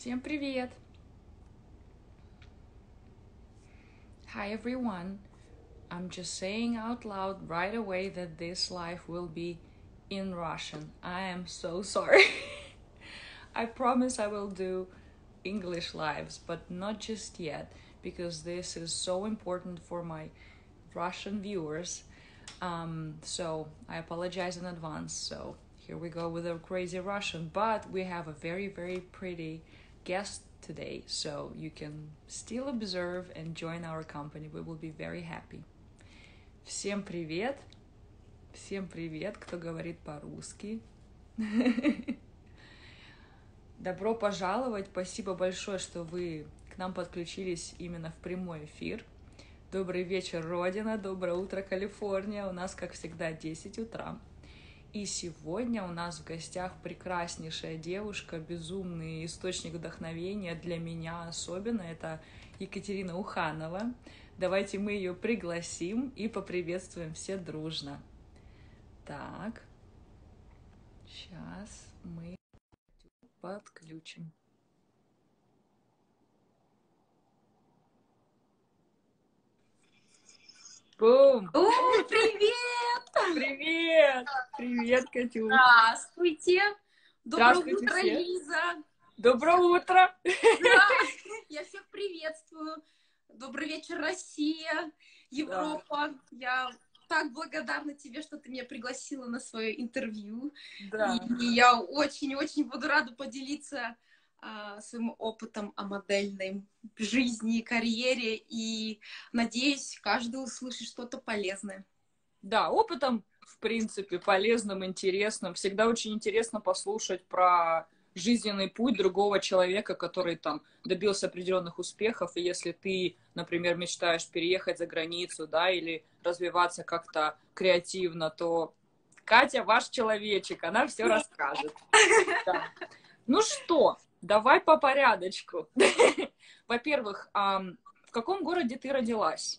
Всем привет! Hi everyone! I'm just saying out loud right away that this live will be in Russian. I am so sorry. I promise I will do English lives, but not just yet, because this is so important for my Russian viewers. So I apologize in advance. So here we go with a crazy Russian, but we have a very, very pretty guest today, so you can still observe and join our company. We will be very happy. Всем привет! Всем привет, кто говорит по-русски. Добро пожаловать! Спасибо большое, что вы к нам подключились именно в прямой эфир. Добрый вечер, Родина! Доброе утро, Калифорния! У нас, как всегда, 10 утра. И сегодня у нас в гостях прекраснейшая девушка, безумный источник вдохновения для меня особенно. Это Екатерина Уханова. Давайте мы ее пригласим и поприветствуем все дружно. Так, сейчас мы подключим. Бум! О, привет! Привет! Привет, Катюш! Здравствуйте! Доброе Здравствуйте утро, все. Лиза! Доброе утро! Да, я всех приветствую! Добрый вечер, Россия, Европа! Я так благодарна тебе, что ты меня пригласила на свое интервью. Да. И я очень-очень буду рада поделиться своим опытом о модельной жизни, карьере. И надеюсь, каждый услышит что-то полезное. Да, опытом, в принципе, полезным, интересным. Всегда очень интересно послушать про жизненный путь другого человека, который там добился определенных успехов. И если ты, например, мечтаешь переехать за границу, да, или развиваться как-то креативно, то Катя ваш человечек, она все расскажет. Да. Ну что, давай по порядочку. Во-первых, в каком городе ты родилась?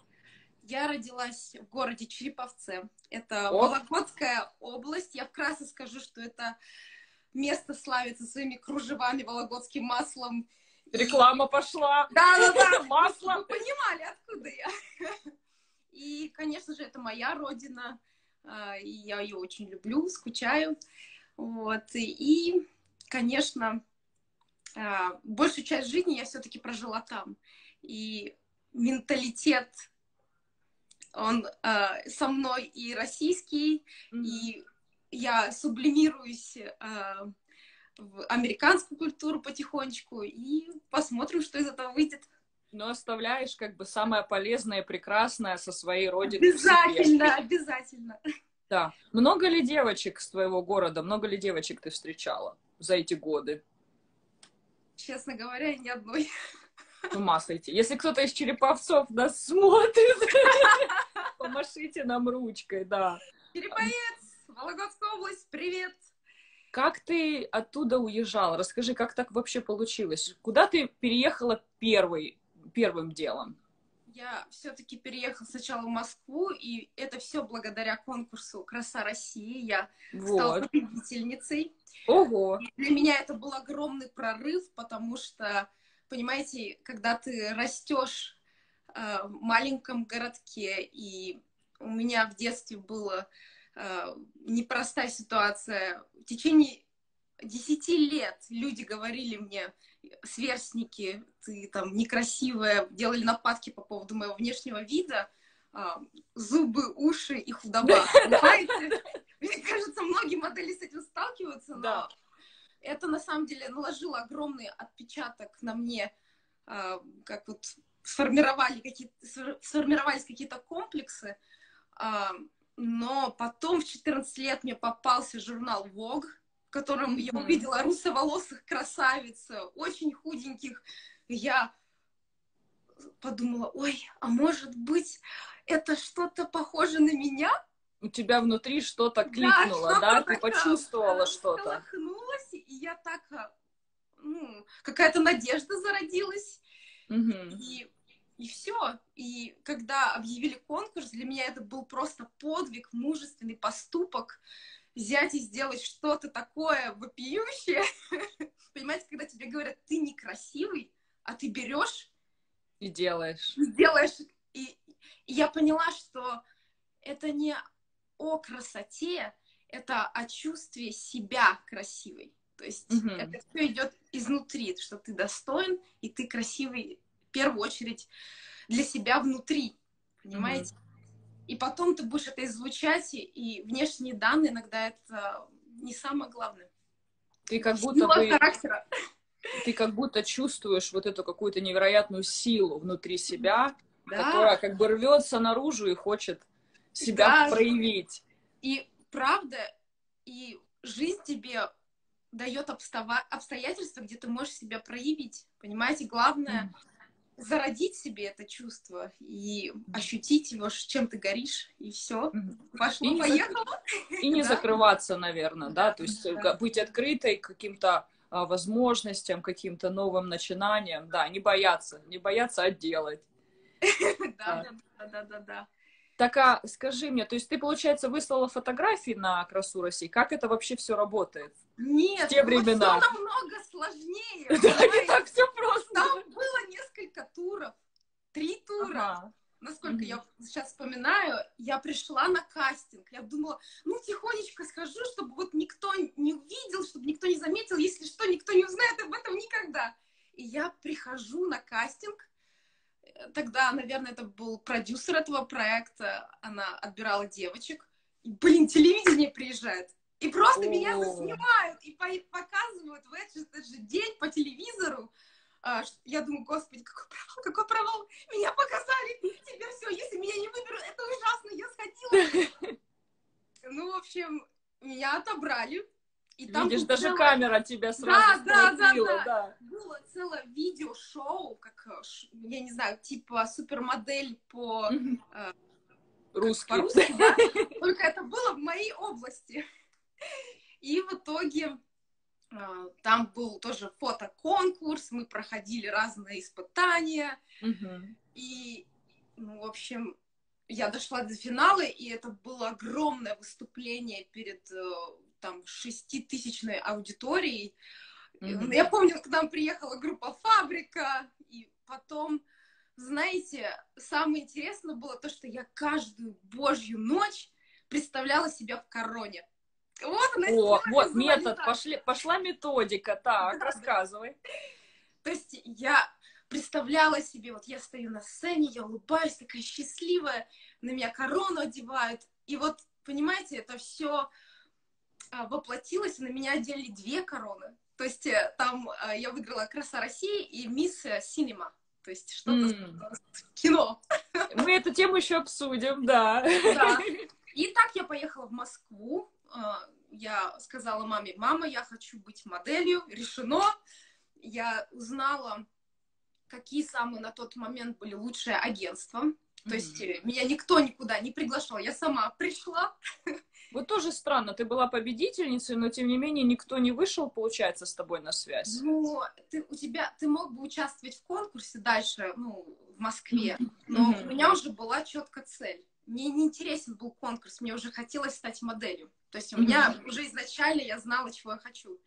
Я родилась в городе Череповце. Это Вологодская область. Я вкратце скажу, что это место славится своими кружевами, вологодским маслом. Реклама пошла. Да. Масло. Вы понимали, откуда я. И, конечно же, это моя родина. И я ее очень люблю, скучаю. Вот. И, конечно, большую часть жизни я все-таки прожила там. И менталитет, он со мной и российский, и я сублимируюсь в американскую культуру потихонечку, и посмотрим, что из этого выйдет. Но оставляешь как бы самое полезное и прекрасное со своей родины. Обязательно. Да. Много ли девочек с твоего города, много ли девочек ты встречала за эти годы? Честно говоря, ни одной. С ума сойти. Если кто-то из Череповцов нас смотрит, помашите нам ручкой, да. Череповец, Вологодская область, привет! Как ты оттуда уезжала? Расскажи, как так вообще получилось? Куда ты переехала первым делом? Я все-таки переехала сначала в Москву, и это все благодаря конкурсу «Краса России». Я стала победительницей. Ого! И для меня это был огромный прорыв, потому что, понимаете, когда ты растешь в маленьком городке, и у меня в детстве была непростая ситуация. В течение 10 лет люди говорили мне, сверстники, ты там некрасивая, делали нападки по поводу моего внешнего вида, зубы, уши и худоба. Понимаете? Мне кажется, многие модели с этим сталкиваются, но это на самом деле наложило огромный отпечаток на мне, как вот сформировались какие-то комплексы. Но потом в 14 лет мне попался журнал Vogue, в котором я увидела русоволосых красавиц, очень худеньких. Я подумала, ой, а может быть, это что-то похоже на меня? У тебя внутри что-то кликнуло, да? Ты почувствовала что-то. Колыхнулась, и я так, какая-то надежда зародилась. И все. И когда объявили конкурс, для меня это был просто подвиг, мужественный поступок. Взять и сделать что-то такое вопиющее. Понимаете, когда тебе говорят, ты некрасивый, а ты берешь И делаешь. и делаешь. И я поняла, что это не о красоте, это о чувстве себя красивой. То есть это все идет изнутри, что ты достоин, и ты красивый в первую очередь для себя внутри, понимаете? И потом ты будешь это излучать, и внешние данные иногда это не самое главное. Ты как будто Сила бы, характера. ты как будто чувствуешь вот эту какую-то невероятную силу внутри себя, Да, которая как бы рвется наружу и хочет себя да. проявить. И правда, и жизнь тебе дает обстоятельства, где ты можешь себя проявить. Понимаете, главное зародить себе это чувство и ощутить его, чем ты горишь, и все. Пошло-поехало. И не Да. закрываться, наверное, да, то есть Да. быть открытой к каким-то возможностям, каким-то новым начинаниям, да, не бояться, а делать. Да. Так, а скажи мне, то есть ты, получается, выслала фотографии на Красу России? Как это вообще все работает? Нет, В те было времена. все намного сложнее. Да, не так все просто. Там было несколько туров. 3 тура. Ага. Насколько я сейчас вспоминаю, я пришла на кастинг. Я думала, ну, тихонечко скажу, чтобы вот никто не увидел, чтобы никто не заметил. Если что, никто не узнает об этом никогда. И я прихожу на кастинг. Тогда, наверное, это был продюсер этого проекта. Она отбирала девочек. И, блин, телевидение приезжает. И просто меня заснимают и показывают в этот же день по телевизору. Я думаю, господи, какой провал. Меня показали. Теперь все, если меня не выберут, это ужасно. Я сходила. Ну, в общем, меня отобрали. И там видишь, даже камера тебя сразу схватила. Да. Было целое видеошоу, как, я не знаю, типа супермодель по... По-русски, да? Только это было в моей области. И в итоге там был тоже фотоконкурс, мы проходили разные испытания. И, ну, в общем, я дошла до финала, и это было огромное выступление перед там 6-тысячной аудиторией. Я помню, к нам приехала группа «Фабрика», и потом, знаете, самое интересное было то, что я каждую божью ночь представляла себя в короне. Вот она. Вот метод, пошла методика. Так, рассказывай. То есть я представляла себе, вот я стою на сцене, я улыбаюсь, такая счастливая, на меня корону одевают. И вот, понимаете, это все воплотилось, и на меня одели 2 короны. То есть там я выиграла «Краса России» и «Мисс Синема». То есть что-то кино. Мы эту тему еще обсудим, да. И так я поехала в Москву. Я сказала маме: мама, я хочу быть моделью. Решено. Я узнала, какие самые на тот момент были лучшие агентства. То есть меня никто никуда не приглашал. Я сама пришла. Вот тоже странно. Ты была победительницей, но тем не менее никто не вышел, получается, с тобой на связь. Ну, ты мог бы участвовать в конкурсе дальше, ну, в Москве. Но у меня уже была четкая цель. Мне не интересен был конкурс, мне уже хотелось стать моделью. То есть у меня уже изначально я знала, чего я хочу.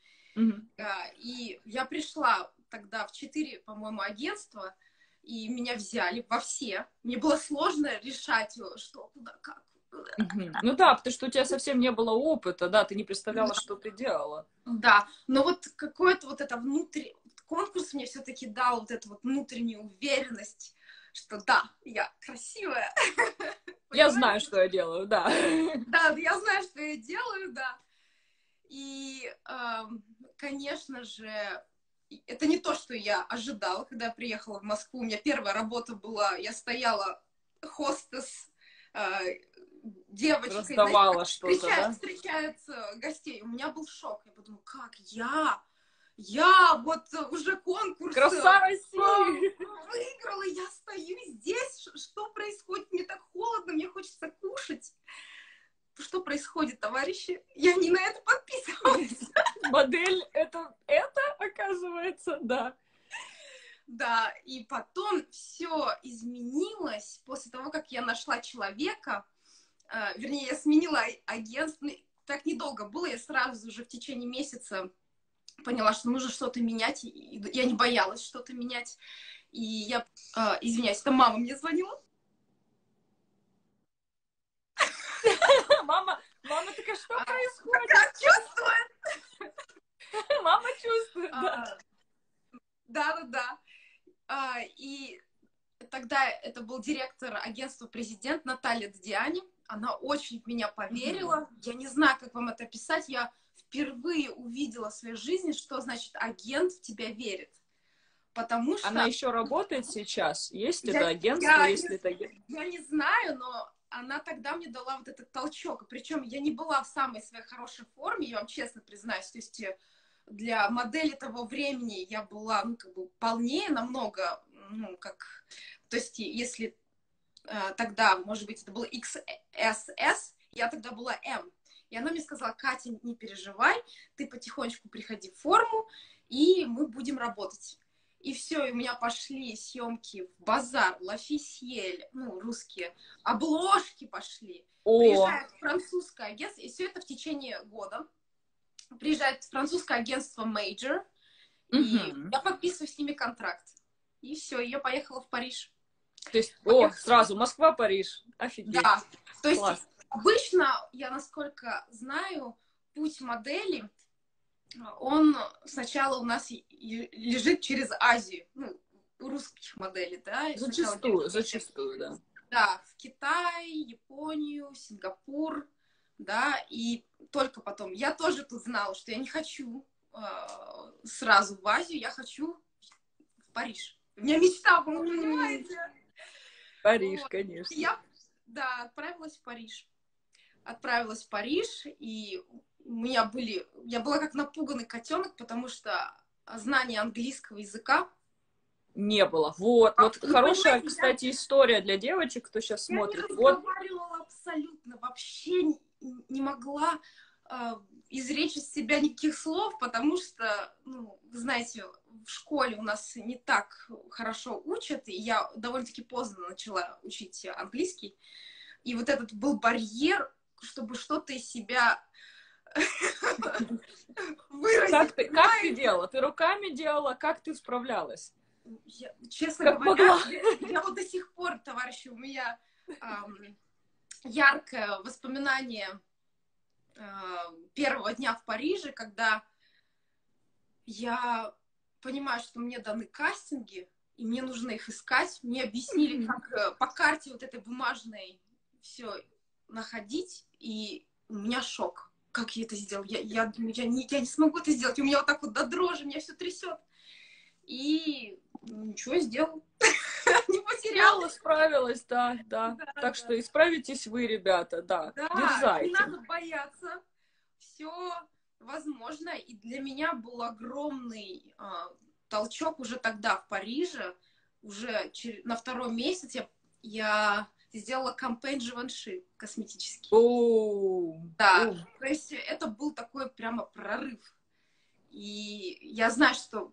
И я пришла тогда в 4, по-моему, агентства, и меня взяли во все. Мне было сложно решать, что, куда, как. Ну да, потому что у тебя совсем не было опыта, да, ты не представляла, что ты делала. Да, но вот какое-то вот это конкурс мне все-таки дал вот эту вот внутреннюю уверенность, что да, я красивая. Я знаю, что я делаю, да. Да, я знаю, что я делаю, да. И, конечно же, это не то, что я ожидала, когда я приехала в Москву. У меня первая работа была, я стояла хостес, девочкой, раздавала что-то, да? встречают гостей. У меня был шок. Я подумала, как я вот уже конкурс Краса России выиграла, я стою здесь, что происходит? Мне так холодно, мне хочется кушать. Что происходит, товарищи? Я не на это подписывалась. Модель это оказывается, да. Да, и потом все изменилось после того, как я нашла человека, вернее, я сменила агентство, так недолго было, я сразу же в течение месяца поняла, что нужно что-то менять, и я не боялась что-то менять. И я, извиняюсь, это мама мне звонила. Мама такая, что Как происходит? чувствует. Мама чувствует, да. Да. И тогда это был директор агентства «Президент» Наталья Дадиани. Она очень в меня поверила. Я не знаю, как вам это описать. Я впервые увидела в своей жизни, что значит агент в тебя верит. Потому Она что... еще работает сейчас? Есть это Я, агентство, я, есть не, ли это агентство? я не знаю, но она тогда мне дала вот этот толчок. Причем я не была в самой своей хорошей форме, я вам честно признаюсь. То есть для модели того времени я была, ну, как бы полнее намного, ну, как... То есть если тогда, может быть, это было XSS, я тогда была M. И она мне сказала: Катя, не переживай, ты потихонечку приходи в форму, и мы будем работать. И все, и у меня пошли съемки в Базар, Лафисьель, ну, русские, обложки пошли. О, Приезжает французское агентство, и все это в течение года. Приезжает французское агентство Major, и угу. я подписываю с ними контракт. И все, я поехала в Париж. То есть, о, сразу Москва, Париж. Офигеть. Да, то есть Класс. обычно, я насколько знаю, путь модели, он сначала у нас лежит через Азию, ну, у русских моделей, да, и сначала Зачастую, да. да, в Китай, Японию, Сингапур, да, и только потом. Я тоже тут знала, что я не хочу сразу в Азию, я хочу в Париж. У меня мечта была, понимаете? Париж, Вот. И конечно. я, да, отправилась в Париж. Отправилась в Париж, и у меня были... Я была как напуганный котенок, потому что знание английского языка... Не было. Вот, вот Вы хорошая, понимаете, кстати, история для девочек, кто сейчас я не смотрит. Вот, разговаривала абсолютно, вообще не могла изречь из себя никаких слов, потому что, ну, вы знаете, в школе у нас не так хорошо учат, и я довольно-таки поздно начала учить английский. И вот этот был барьер, чтобы что-то из себя выразить. как ты делала? Ты руками делала? Как ты справлялась? Честно Как говоря, могла? я вот до сих пор, товарищи, у меня яркое воспоминание первого дня в Париже, когда я понимаю, что мне даны кастинги, и мне нужно их искать. Мне объяснили, как по карте вот этой бумажной все находить, и у меня шок. Как я это сделала? Я думаю, я не смогу это сделать. У меня вот так вот до дрожи, меня все трясет. И ничего, сделал. Не потеряла. Справилась, да, да. Так что исправитесь вы, ребята, да. Да, не Дерзайте. надо бояться. Все возможно. И для меня был огромный толчок уже тогда в Париже. Уже на второй месяц я сделала кампейн Живанши косметический. Да, то есть это был такой прямо прорыв. И я знаю, что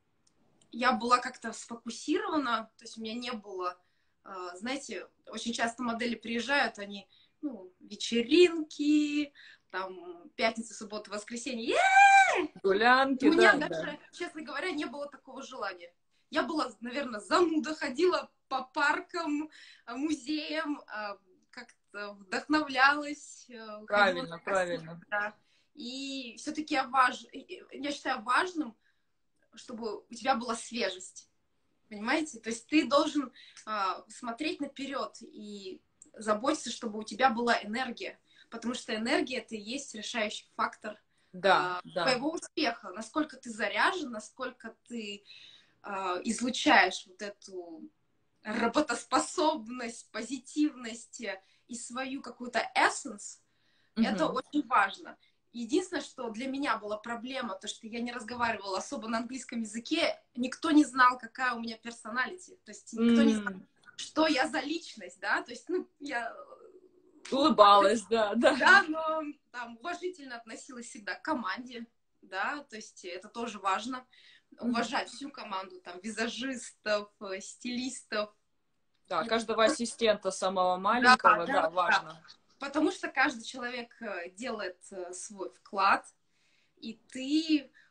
я была как-то сфокусирована, то есть у меня не было, знаете, очень часто модели приезжают, они, ну, вечеринки, там, пятница, суббота, воскресенье, Гулянки, у меня да, даже, да. честно говоря, не было такого желания. Я была, наверное, зануда, ходила по паркам, музеям, как-то вдохновлялась, ходила на Правильно, кастинг, правильно. да. И все-таки я считаю важным, чтобы у тебя была свежесть. Понимаете? То есть ты должен смотреть наперед и заботиться, чтобы у тебя была энергия. Потому что энергия это и есть решающий фактор Да, да. твоего успеха. Насколько ты заряжен, насколько ты излучаешь вот эту работоспособность, позитивность и свою какую-то essence, это очень важно. Единственное, что для меня была проблема, то, что я не разговаривала особо на английском языке, никто не знал, какая у меня персоналити, то есть никто не знал, что я за личность, да, то есть, ну, я улыбалась, да, да. Да, но там уважительно относилась всегда к команде, да, то есть это тоже важно, уважать всю команду, там, визажистов, стилистов. Да, Это каждого тоже... ассистента самого маленького, да, важно. Да. Потому что каждый человек делает свой вклад, и ты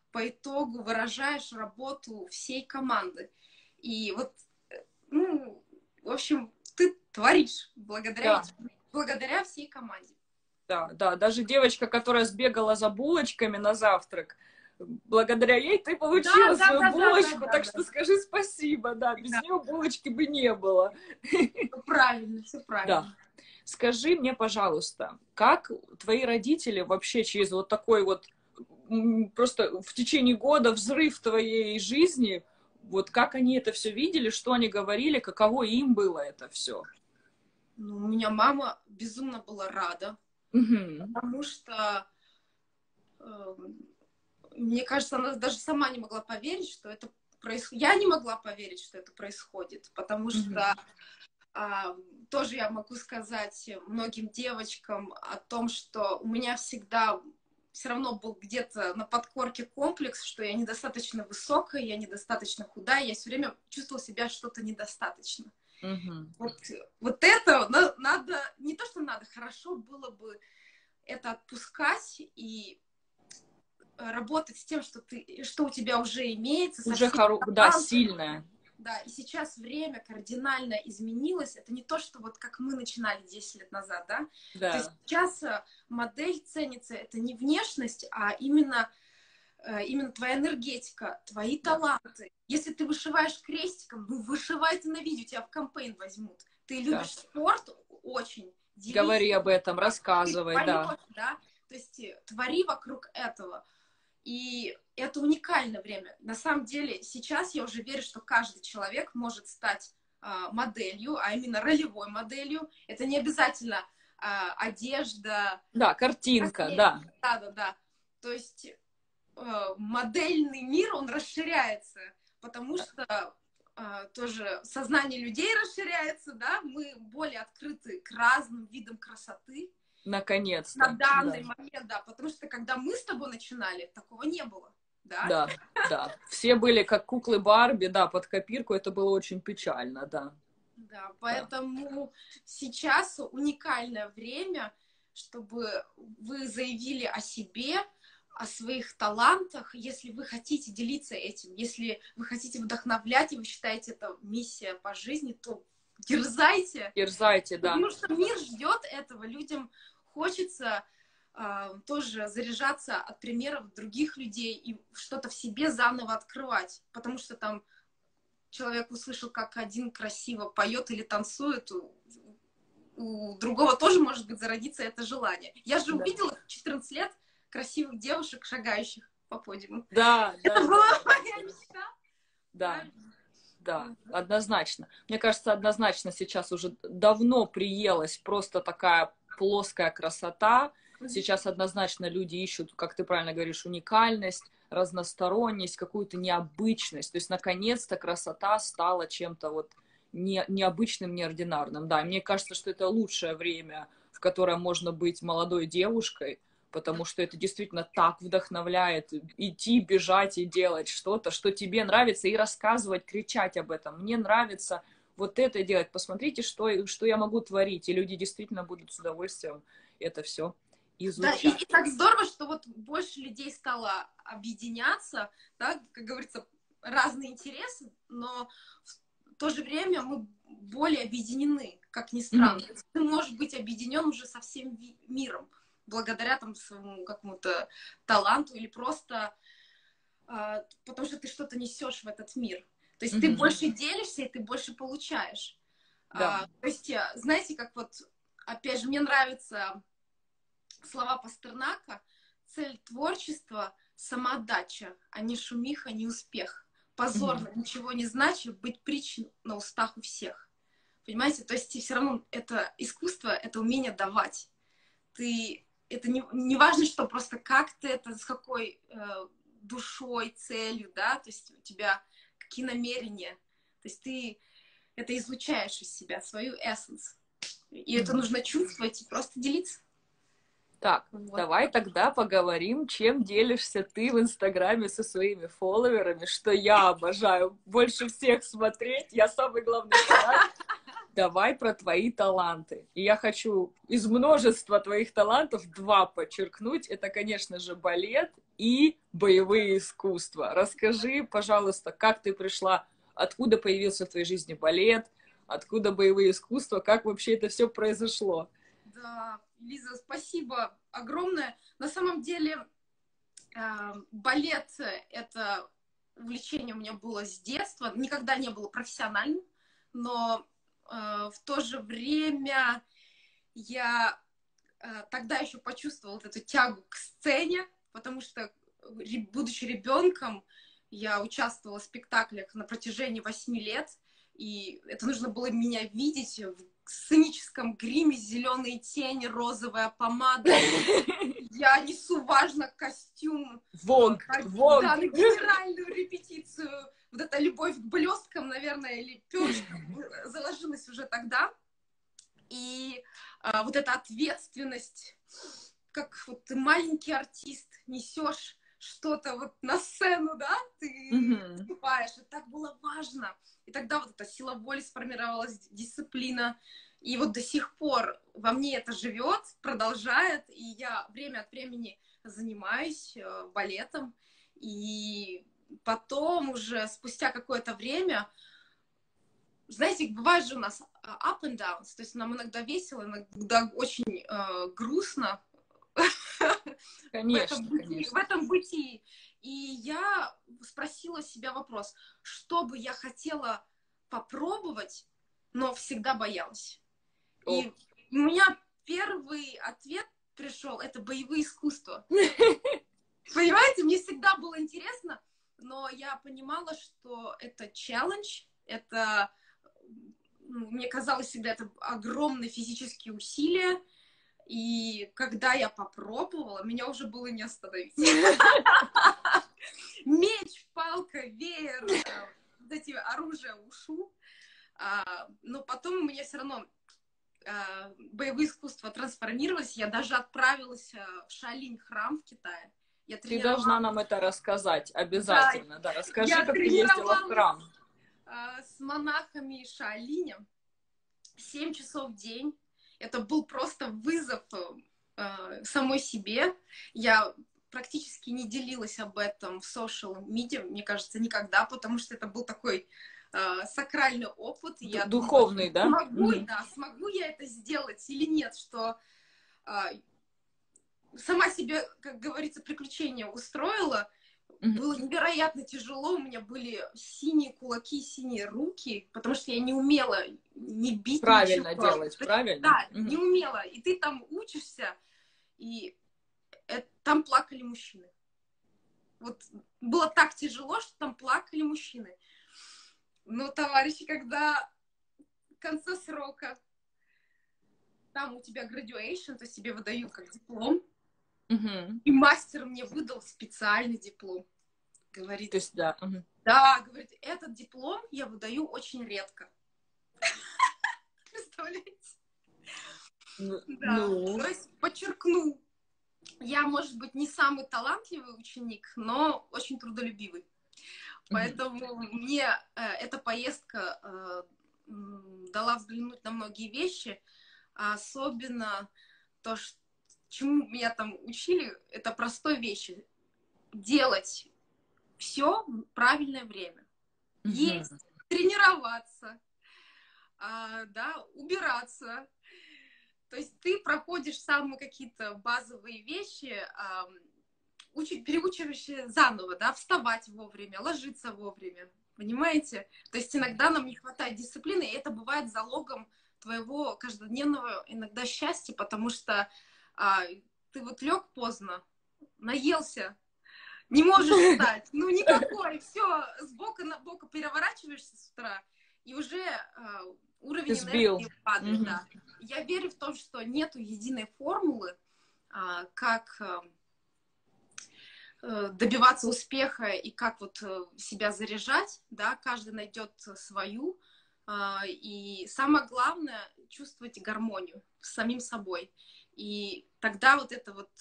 по итогу выражаешь работу всей команды. И вот, ну, в общем, ты творишь Да. благодаря всей команде. Да, да, даже девочка, которая сбегала за булочками на завтрак, благодаря ей ты получила свою булочку, так что скажи спасибо, да, без нее булочки бы не было. Правильно, все Да. правильно. Скажи мне, пожалуйста, как твои родители вообще через вот такой вот просто в течение года взрыв твоей жизни, вот как они это все видели, что они говорили, каково им было это все? Ну, у меня мама безумно была рада, потому что мне кажется, она даже сама не могла поверить, что это происходит. Я не могла поверить, что это происходит, потому что тоже я могу сказать многим девочкам о том, что у меня всегда все равно был где-то на подкорке комплекс, что я недостаточно высокая, я недостаточно худая, я все время чувствовала себя что-то недостаточно. Вот это надо, не то, что надо, хорошо было бы это отпускать и работать с тем, что у тебя уже имеется. Уже да, сильная. Да, и сейчас время кардинально изменилось. Это не то, что вот как мы начинали 10 лет назад, да? Да. То есть сейчас модель ценится, это не внешность, а именно твоя энергетика, твои таланты. Если ты вышиваешь крестиком, ну, вышивай ты на видео, тебя в кампейн возьмут. Ты любишь спорт очень. Говори об этом, рассказывай, да. То есть твори вокруг этого. И это уникальное время. На самом деле, сейчас я уже верю, что каждый человек может стать моделью, а именно ролевой моделью. Это не обязательно одежда. Да, картинка, да. Да. То есть модельный мир, он расширяется, потому что тоже сознание людей расширяется, да, мы более открыты к разным видам красоты. Наконец-то. На данный момент, да, потому что когда мы с тобой начинали, такого не было, да? Да. Все были как куклы Барби, да, под копирку, это было очень печально, да. Да, поэтому сейчас уникальное время, чтобы вы заявили о себе, о своих талантах, если вы хотите делиться этим, если вы хотите вдохновлять, и вы считаете это миссия по жизни, то дерзайте. Дерзайте, да. Потому что мир ждет этого, людям хочется тоже заряжаться от примеров других людей и что-то в себе заново открывать, потому что там человек услышал, как один красиво поет или танцует, у другого тоже может быть зародиться это желание. Я же увидела в 14 лет красивых девушек, шагающих по подиуму. Да. Это была моя мечта. Да, однозначно. Мне кажется, однозначно сейчас уже давно приелась просто такая плоская красота. Сейчас однозначно люди ищут, как ты правильно говоришь, уникальность, разносторонность, какую-то необычность. То есть, наконец-то, красота стала чем-то вот необычным, неординарным. Да, и мне кажется, что это лучшее время, в котором можно быть молодой девушкой, потому что это действительно так вдохновляет идти, бежать и делать что-то, что тебе нравится, и рассказывать, кричать об этом. Мне нравится вот это делать. Посмотрите, что я могу творить. И люди действительно будут с удовольствием это все изучать. Да, и так здорово, что вот больше людей стало объединяться, да, как говорится, разные интересы, но в то же время мы более объединены, как ни странно. Ты можешь быть объединен уже со всем миром, благодаря там своему какому-то таланту или просто потому что ты что-то несешь в этот мир. То есть ты больше делишься, и ты больше получаешь. Да. То есть, знаете, как вот, опять же, мне нравятся слова Пастернака: цель творчества — самоотдача, а не шумиха, не успех. Позорно, ничего не значит быть притчей на устах у всех. Понимаете? То есть все равно это искусство, это умение давать. Это не важно, что просто как ты это, с какой душой, целью, да, то есть у тебя какие намерения. То есть ты это излучаешь из себя, свою эссенс. И это нужно чувствовать и просто делиться. Так, давай тогда поговорим, чем делишься ты в Инстаграме со своими фолловерами, что я обожаю больше всех смотреть. Я самый главный фанат. Давай про твои таланты. И я хочу из множества твоих талантов 2 подчеркнуть. Это, конечно же, балет и боевые искусства. Расскажи, пожалуйста, как ты пришла, откуда появился в твоей жизни балет, откуда боевые искусства, как вообще это все произошло? Да, Лиза, спасибо огромное. На самом деле, балет — это увлечение у меня было с детства, никогда не было профессиональным, но в то же время я тогда еще почувствовала вот эту тягу к сцене, потому что, будучи ребенком, я участвовала в спектаклях на протяжении 8 лет, и это нужно было меня видеть в сценическом гриме, зеленые тени, розовая помада. Я несу, важно, костюм. Вонг, вонг. Да, на генеральную репетицию. Вот эта любовь к блесткам, наверное, или перышкам заложилась уже тогда. И вот эта ответственность, как вот ты маленький артист, несешь что-то вот на сцену, да, ты выступаешь, и так было важно. И тогда вот эта сила воли сформировалась, дисциплина. И вот до сих пор во мне это живет, продолжает, и я время от времени занимаюсь балетом. И потом уже спустя какое-то время, знаете, бывает же у нас up and downs, то есть нам иногда весело, иногда очень грустно Конечно, конечно. в этом бытии. И я спросила себя вопрос, что бы я хотела попробовать, но всегда боялась. И у меня первый ответ пришел, это боевые искусства. Понимаете, мне всегда было интересно, но я понимала, что это челлендж, это, мне казалось всегда, это огромные физические усилия, и когда я попробовала, меня уже было не остановить. Меч, палка, веер, вот эти оружия ушу. Но потом у меня все равно боевые искусства трансформировались. Я даже отправилась в Шаолинь храм в Китае. Ты должна нам это рассказать обязательно. Да, расскажи, как ты ездила в храм. С монахами Шаолиня 7 часов в день. Это был просто вызов самой себе. Я практически не делилась об этом в social media, мне кажется, никогда, потому что это был такой сакральный опыт. Я духовный, думала, да? Смогу я это сделать или нет, что сама себе, как говорится, приключения устроила. Было невероятно тяжело, у меня были синие кулаки, синие руки, потому что я не умела не бить правильно ничего. Делать, правильно? Да, не умела. И ты там учишься, и там плакали мужчины. Вот было так тяжело, что там плакали мужчины. Но, товарищи, когда в конце срока там у тебя graduation, то есть тебе выдают как диплом, и мастер мне выдал специальный диплом. Говорит, то есть, да. Да, говорит, этот диплом я выдаю очень редко. Представляете? Да. То есть, подчеркну, я, может быть, не самый талантливый ученик, но очень трудолюбивый. Поэтому мне эта поездка дала взглянуть на многие вещи, а особенно то, чему меня там учили, это простой вещи. Делать все в правильное время. Есть, тренироваться, да, убираться. То есть ты проходишь самые какие-то базовые вещи, переучиваешься заново, да, вставать вовремя, ложиться вовремя, понимаете? То есть иногда нам не хватает дисциплины, и это бывает залогом твоего каждодневного иногда счастья, потому что ты вот лег поздно, наелся, не можешь встать, ну никакой, все, с бока на бока переворачиваешься с утра, и уже уровень энергии падает, да. Я верю в то, что нету единой формулы, как добиваться успеха и как вот себя заряжать, да, каждый найдет свою, и самое главное — чувствовать гармонию с самим собой, и тогда вот это вот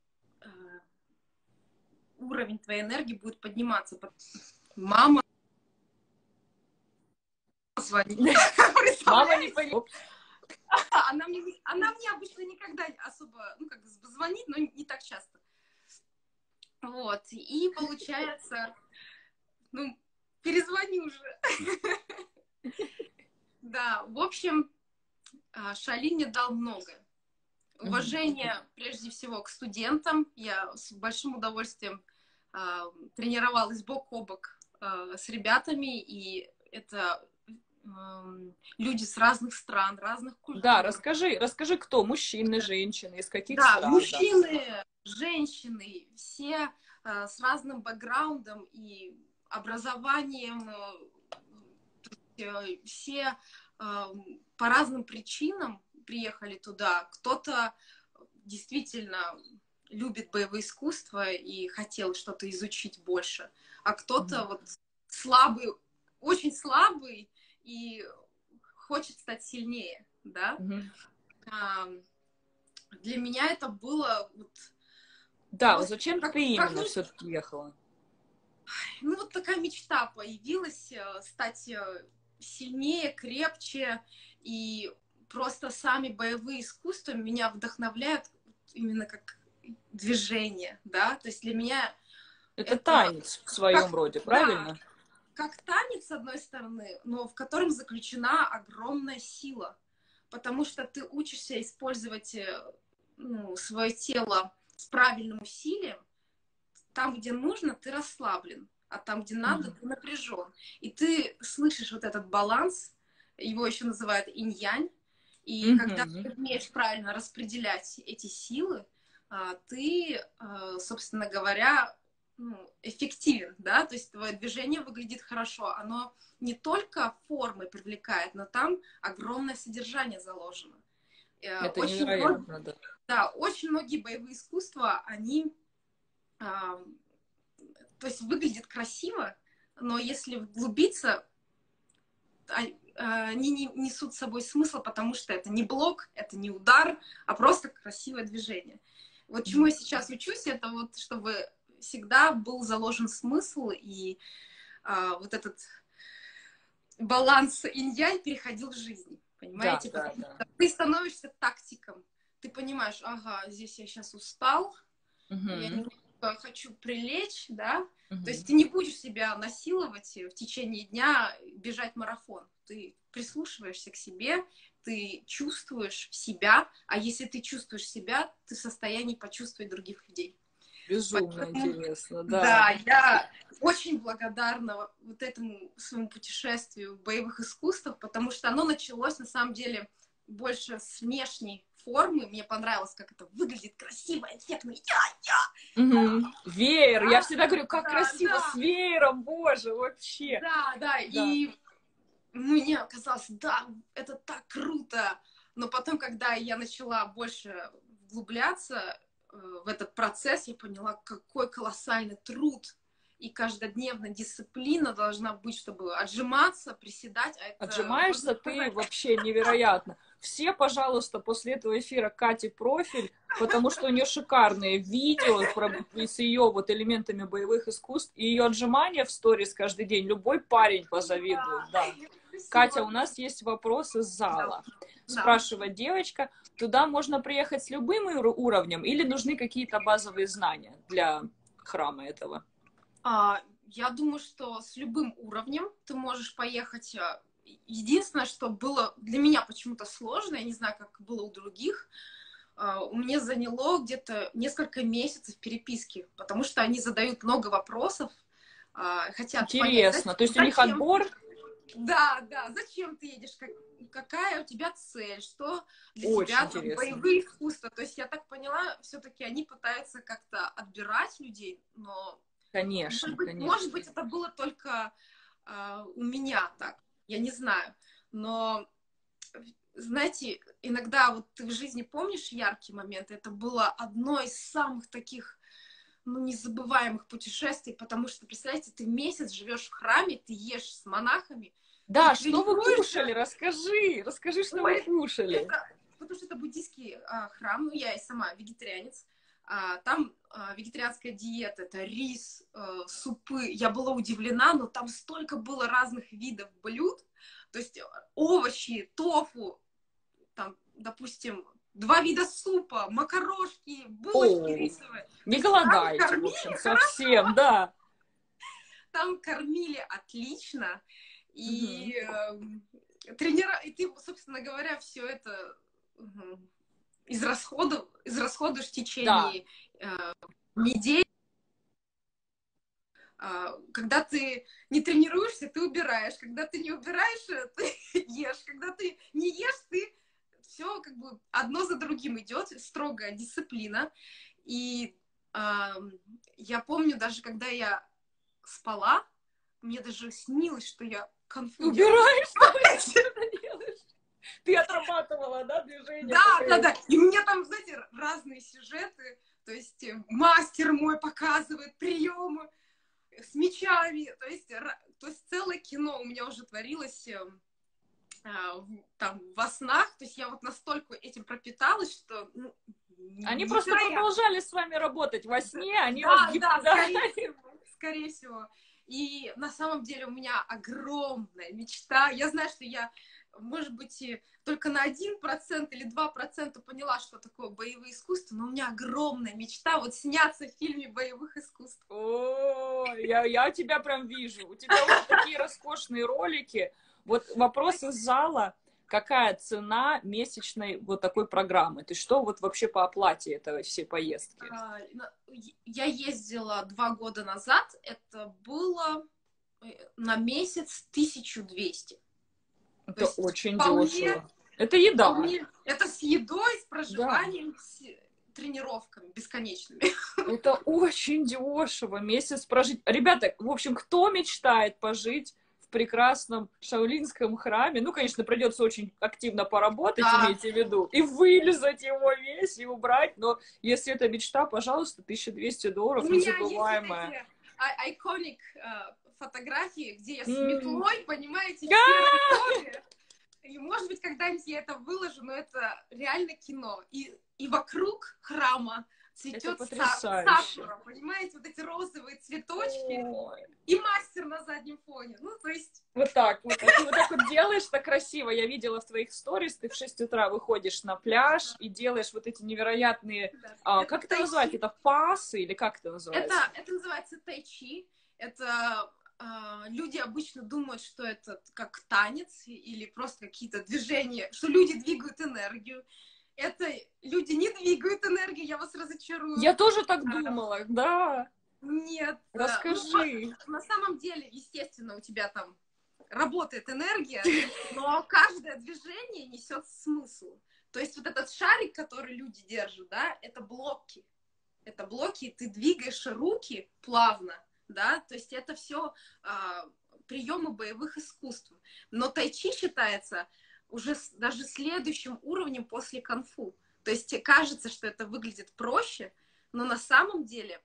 уровень твоей энергии будет подниматься. Мама позвонить. Мама не поняла. Она мне обычно никогда особо, ну, как звонит, но не так часто. Вот, и получается, ну, перезвони уже. Да, в общем, Шали мне дал многое. Уважение, прежде всего, к студентам. Я с большим удовольствием тренировалась бок о бок с ребятами, и это люди с разных стран, разных культур. Да, расскажи, кто? Мужчины, женщины, из каких Да, стран? мужчины, женщины, все с разным бэкграундом и образованием, все по разным причинам приехали туда. Кто-то действительно любит боевые искусства и хотел что-то изучить больше, а кто-то вот слабый, очень слабый и хочет стать сильнее, да. Для меня это было вот... Да, вот зачем ты именно все-таки ехала? Ну, вот такая мечта появилась, стать сильнее, крепче, и просто сами боевые искусства меня вдохновляют именно как движение, да, то есть для меня... Это танец в своем роде, правильно? Да, как танец, с одной стороны, но в котором заключена огромная сила, потому что ты учишься использовать свое тело с правильным усилием. Там, где нужно, ты расслаблен, а там, где надо, ты напряжен. И ты слышишь вот этот баланс, его еще называют инь-янь, и когда ты умеешь правильно распределять эти силы, ты, собственно говоря, эффективен, да, то есть твое движение выглядит хорошо, оно не только формой привлекает, но там огромное содержание заложено. Это очень невероятно, да. Да, очень многие боевые искусства, они, то есть выглядят красиво, но если вглубиться, они не несут с собой смысла, потому что это не блок, это не удар, а просто красивое движение. Вот чему я сейчас учусь, это вот чтобы всегда был заложен смысл, и вот этот баланс инь-янь переходил в жизнь, понимаете? Да, да. Ты становишься тактиком, ты понимаешь, ага, здесь я сейчас устал, я немного хочу прилечь, да, то есть ты не будешь себя насиловать в течение дня, бежать марафон, ты прислушиваешься к себе, ты чувствуешь себя, а если ты чувствуешь себя, ты в состоянии почувствовать других людей. Безумно интересно, да. Да, я очень благодарна вот этому своему путешествию в боевых искусствах, потому что оно началось, на самом деле, больше с внешней формы. Мне понравилось, как это выглядит красиво, эффектно. Веер, я всегда говорю, как красиво с веером, боже, вообще. Да, и мне казалось, да, это так круто. Но потом, когда я начала больше вглубляться в этот процесс, я поняла, какой колоссальный труд и каждодневная дисциплина должна быть, чтобы отжиматься, приседать. Отжимаешься ты вообще невероятно. Все, пожалуйста, после этого эфира Кате профиль, потому что у нее шикарные видео с ее вот элементами боевых искусств, и ее отжимания в сторис каждый день. Любой парень позавидует, да. Катя, у нас есть вопрос из зала. Спрашивает девочка, туда можно приехать с любым уровнем или нужны какие-то базовые знания для храма этого? Я думаю, что с любым уровнем ты можешь поехать. Единственное, что было для меня почему-то сложно, я не знаю, как было у других, у меня заняло где-то несколько месяцев переписки, потому что они задают много вопросов, хотят интересно, понять, то есть у них отбор? Да, зачем ты едешь, какая у тебя цель, что для очень тебя интересно. Боевые искусства. То есть я так поняла, все-таки они пытаются как-то отбирать людей, но конечно. Может быть, это было только у меня так, я не знаю. Но, знаете, иногда вот ты в жизни помнишь яркие моменты, это было одно из самых таких, незабываемых путешествий, потому что, представляете, ты месяц живешь в храме, ты ешь с монахами. Да, что вы кушали? Расскажи, что вы кушали. Потому что это буддийский храм, я и сама вегетарианец. Там вегетарианская диета, это рис, супы. Я была удивлена, но там столько было разных видов блюд. То есть овощи, тофу, там, допустим, 2 вида супа, макарошки, булочки О, рисовые. То не есть там голодаете, в общем, кормили совсем, да. там кормили отлично. Мгм. И тренера, и ты, собственно говоря, все это израсходуешь в Да. течение недели. Когда ты не тренируешься, ты убираешь. Когда ты не убираешь, ты ешь. Когда ты не ешь, ты все как бы одно за другим идет, строгая дисциплина. И я помню, даже когда я спала, мне даже снилось, что я конфу делаю. Убираешь, что ли? Что делаешь? Ты отрабатывала, да, движение? Да. И у меня там, знаете, разные сюжеты. То есть мастер мой показывает приемы с мечами. То есть целое кино у меня уже творилось там во снах. То есть я вот настолько этим пропиталась, что Они просто невероятно. продолжали с вами работать во сне, они вас Да, да. скорее всего. И на самом деле у меня огромная мечта. Я знаю, что я, может быть, и только на 1% или 2% поняла, что такое боевые искусства, но у меня огромная мечта вот сняться в фильме боевых искусств. О, я тебя прям вижу. У тебя уже такие роскошные ролики. Вот вопрос из зала. Какая цена месячной вот такой программы? То есть что вот вообще по оплате этой всей поездки? Я ездила 2 года назад. Это было на месяц 1200. Это То есть очень вполне, дешево. Это еда. это с едой, с Да. проживанием, с тренировками бесконечными. Это очень дешево. Месяц прожить. Ребята, в общем, кто мечтает пожить в прекрасном шаолинском храме, ну, конечно, придется очень активно поработать, Да. имейте в виду, и вылезать его весь, и убрать, но если это мечта, пожалуйста, $1200, У меня есть вот незабываемая. эти iconic фотографии, где я с М. метлой, понимаете, в серой форме. И, может быть, когда-нибудь я это выложу, но это реально кино. И вокруг храма Это цветет потрясающе. сакура, понимаете, вот эти розовые цветочки Ой. и мастер на заднем фоне. Ну, то есть... Вот так вот. А ты вот так вот делаешь, так красиво. Я видела в твоих сторис, ты в 6 утра выходишь на пляж и делаешь вот эти невероятные... Да. как это называется? Это пасы или как это называется? Это называется тайчи. Это люди обычно думают, что это как танец или просто какие-то движения, что люди двигают энергию. Это люди не двигают энергию, я вас разочарую. Я тоже так думала, да. Нет. Расскажи. На самом деле, естественно, у тебя там работает энергия, но каждое движение несет смысл. То есть вот этот шарик, который люди держат, да, это блоки. Это блоки, и ты двигаешь руки плавно, да, то есть это все приемы боевых искусств. Но тайчи считается уже даже следующим уровнем после кунг-фу. То есть кажется, что это выглядит проще, но на самом деле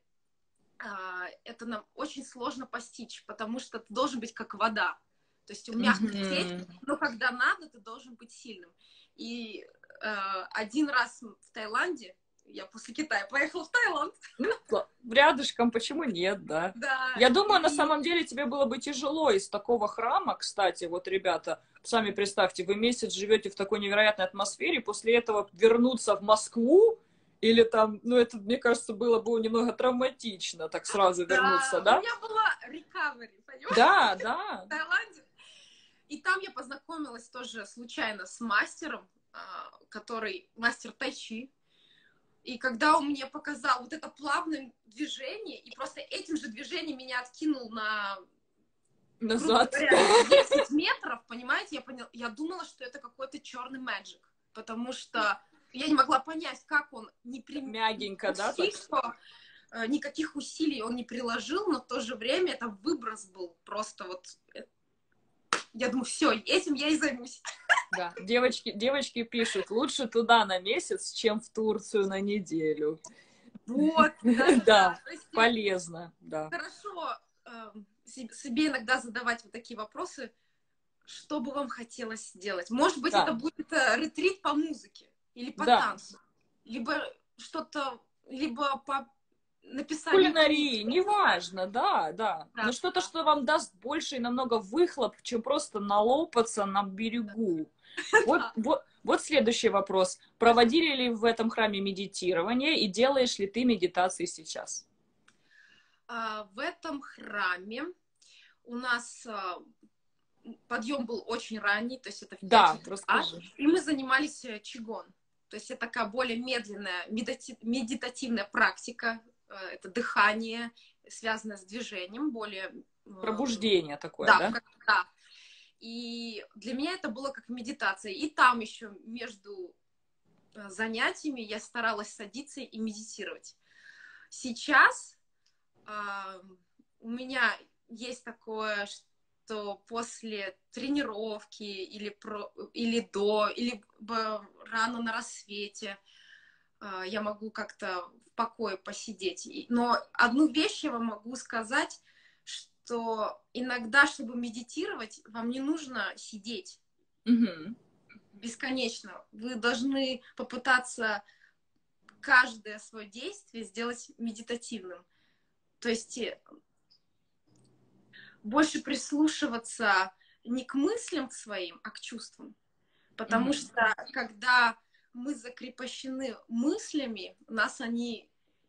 это нам очень сложно постичь, потому что ты должен быть как вода. То есть у мягкой сеть, но когда надо, ты должен быть сильным. И один раз в Таиланде, я после Китая поехала в Таиланд. Ну, рядышком, почему нет, да? Да. Я думаю, на самом деле тебе было бы тяжело из такого храма, кстати, вот, ребята, сами представьте, вы месяц живете в такой невероятной атмосфере, после этого вернуться в Москву, или там, ну, это, мне кажется, было бы немного травматично, так сразу вернуться, да? У меня была recovery, понимаешь? Да. В Таиланде. И там я познакомилась тоже случайно с мастером, который мастер тайчи. И когда он мне показал вот это плавное движение, и просто этим же движением меня откинул на, Назад. грубо говоря, 10 метров, понимаете, я думала, что это какой-то черный мэджик, потому что я не могла понять, как он Мягенько, да? почти что никаких усилий он не приложил, но в то же время это выброс был просто вот... Я думаю, все, этим я и займусь. Да, девочки пишут, лучше туда на месяц, чем в Турцию на неделю. Вот, да. Полезно, да. Хорошо себе иногда задавать вот такие вопросы, что бы вам хотелось сделать. Может быть, это будет ретрит по музыке или по танцу, либо что-то либо по написанию Кулинарии, книг. неважно, да, да. Да, Но что-то, да, что вам даст больше и намного выхлоп, чем просто налопаться на берегу. Вот, да. вот, вот следующий вопрос. Проводили ли в этом храме медитирование и делаешь ли ты медитации сейчас? В этом храме у нас подъем был очень ранний, то есть это в 5 Да, утра, расскажи. и мы занимались чигон. То есть это такая более медленная медитативная практика, это дыхание, связанное с движением, более... Пробуждение такое, Да, да? да. И для меня это было как медитация. И там еще между занятиями я старалась садиться и медитировать. Сейчас у меня есть такое, что после тренировки или до, или рано на рассвете я могу как-то в покое посидеть. Но одну вещь я вам могу сказать, что иногда, чтобы медитировать, вам не нужно сидеть Угу. бесконечно. Вы должны попытаться каждое свое действие сделать медитативным. То есть больше прислушиваться не к мыслям своим, а к чувствам. Потому Угу. что когда мы закрепощены мыслями, нас они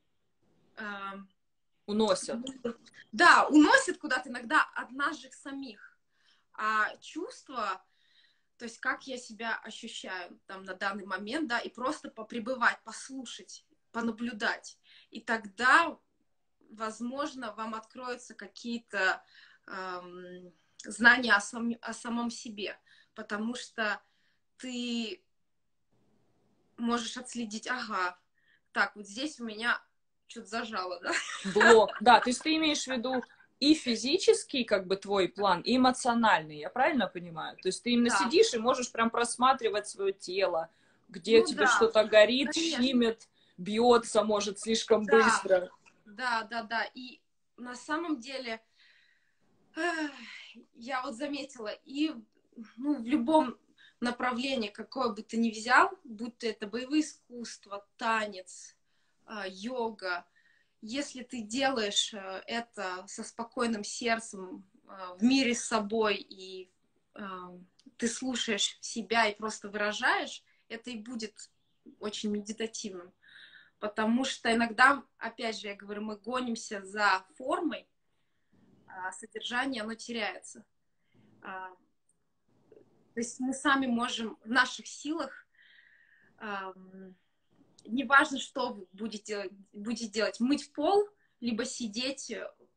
Уносят. да, уносят куда-то иногда от нас же самих. А чувства, то есть как я себя ощущаю там на данный момент, да, и просто попребывать, послушать, понаблюдать. И тогда, возможно, вам откроются какие-то знания о самом себе, потому что ты можешь отследить, ага, так, вот здесь у меня что-то зажало, да? Блок. Да, то есть ты имеешь в виду и физический, как бы, твой план, и эмоциональный, я правильно понимаю? То есть ты именно Да, сидишь и можешь прям просматривать свое тело, где ну тебе да, что-то горит, конечно, щимит, бьется, может, слишком да, быстро. да, да, да. И на самом деле эх, я вот заметила, и ну, в любом направлении, какое бы ты ни взял, будь то это боевые искусства, танец, йога, если ты делаешь это со спокойным сердцем, в мире с собой, и ты слушаешь себя и просто выражаешь, это и будет очень медитативным. Потому что иногда, опять же, я говорю, мы гонимся за формой, а содержание, оно теряется. То есть мы сами можем в наших силах, неважно, что вы будете делать, мыть пол, либо сидеть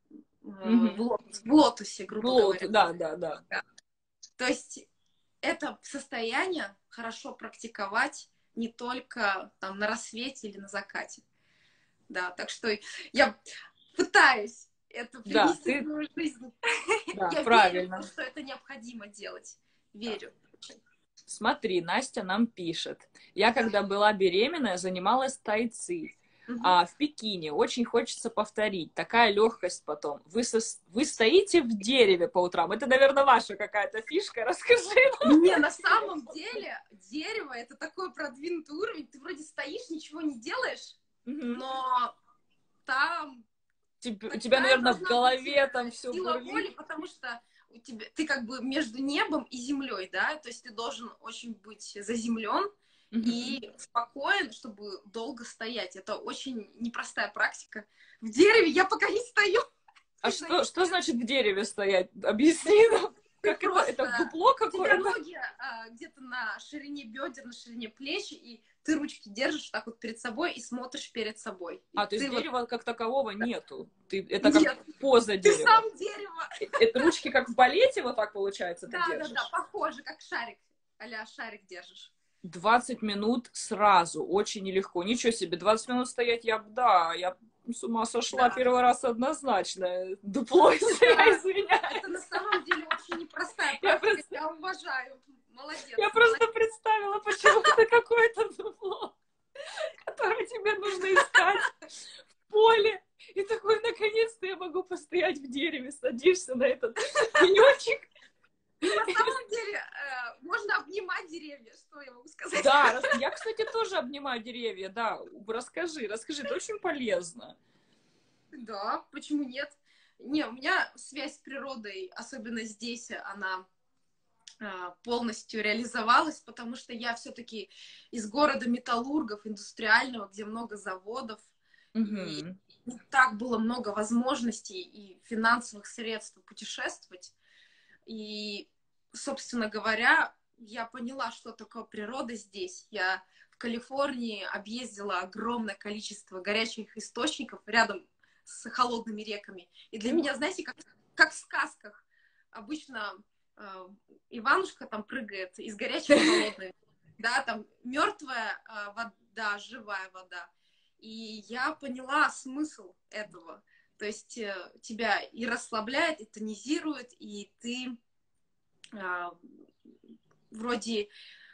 Мгм. в лотосе, грубо Блот, говоря. да, да, да. То есть это состояние хорошо практиковать не только там на рассвете или на закате. Да, так что я пытаюсь это Да, привнести в ты, свою жизнь. да, Я верю в то, правильно. что это необходимо делать. Да. Верю. Смотри, Настя нам пишет. Я, Да. когда была беременная, занималась тайци. Мгм. А в Пекине очень хочется повторить. Такая легкость потом. Вы стоите в дереве по утрам. Это, наверное, ваша какая-то фишка. Расскажи нам. Не, на самом деле дерево это такой продвинутый уровень. Ты вроде стоишь, ничего не делаешь, Мгм. но там У тебя, такая наверное, в должна быть голове там все сила воли, бурлит. потому что у тебя, ты как бы между небом и землей, да, то есть ты должен очень быть заземлен Мгм. и спокоен, чтобы долго стоять. Это очень непростая практика. В дереве я пока не стою. А что значит в дереве стоять? Объясни нам. Ты Как это? Это просто... дупло У тебя какое-то? ноги где-то на ширине бедер, на ширине плеч, и ты ручки держишь так вот перед собой и смотришь перед собой. И А, то есть ты вот... дерева как такового нету. Это как Нет, поза ты дерева. сам дерево. Это ручки как в балете вот так, получается, ты Да, держишь? похоже, как шарик. А-ля шарик держишь. 20 минут сразу, очень нелегко. Ничего себе, 20 минут стоять, я с ума сошла Да. первый раз однозначно. Дупло, если я Это, извиняюсь. это на самом деле очень непростая Я практика. просто, Я уважаю. Молодец, я молодец. просто представила почему-то какое-то дупло, которое тебе нужно искать в поле. И такой, наконец-то я могу постоять в дереве. Садишься на этот пенечек. Ну, на самом деле, можно обнимать деревья, что я могу сказать. Да, кстати, тоже обнимаю деревья, да. Расскажи, это очень полезно. Да, почему нет? Не, у меня связь с природой, особенно здесь, она полностью реализовалась, потому что я все-таки из города металлургов, индустриального, где много заводов, и Угу. не так было много возможностей и финансовых средств путешествовать. И, собственно говоря, я поняла, что такое природа здесь. Я в Калифорнии объездила огромное количество горячих источников рядом с холодными реками. И для меня, знаете, как в сказках. Обычно Иванушка там прыгает из горячей в холодную. Да, там мертвая вода, живая вода. И я поняла смысл этого. То есть тебя и расслабляет, и тонизирует, и ты вроде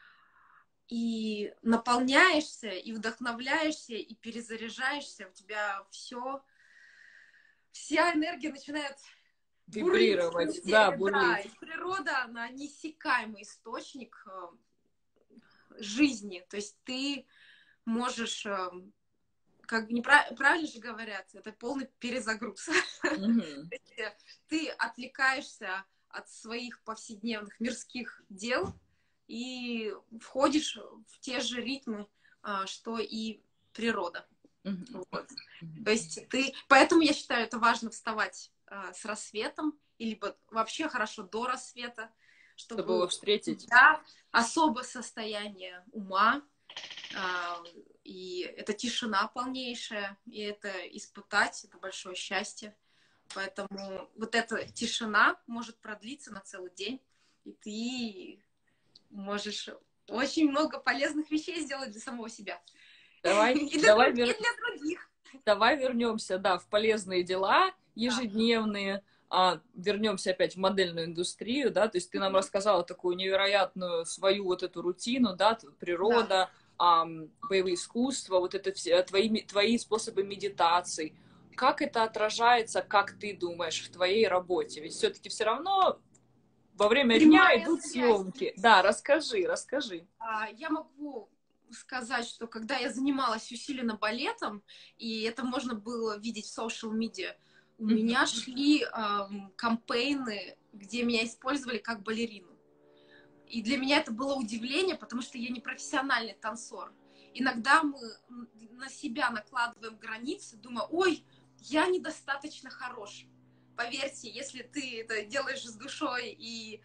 и наполняешься, и вдохновляешься, и перезаряжаешься. У тебя вся энергия начинает бурлить Вибрировать, в да, теле, да. бурлить. И природа, она неиссякаемый источник жизни. То есть ты можешь, как бы правильно же говорят, это полный перезагруз. Угу. Ты отвлекаешься от своих повседневных мирских дел и входишь в те же ритмы, что и природа. Угу. Вот. То есть поэтому я считаю, это важно вставать с рассветом, либо вообще хорошо до рассвета, Чтобы его чтобы встретить. особое состояние ума, и это тишина полнейшая, и это испытать, это большое счастье. Поэтому вот эта тишина может продлиться на целый день, и ты можешь очень много полезных вещей сделать для самого себя. Давай, И давай, для других. давай вернемся, да, в полезные дела ежедневные, вернемся опять в модельную индустрию, да, то есть ты нам рассказала такую невероятную свою вот эту рутину, да, природа, боевые искусства, вот это все, твои способы медитации. Как это отражается, как ты думаешь, в твоей работе? Ведь все-таки все равно во время дня Прямая идут связь. съемки. Да, расскажи. Я могу сказать, что когда я занималась усиленно балетом, и это можно было видеть в social media, у меня шли кампейны, где меня использовали как балерину. И для меня это было удивление, потому что я не профессиональный танцор. Иногда мы на себя накладываем границы, думая, ой, я недостаточно хорош. Поверьте, если ты это делаешь с душой, и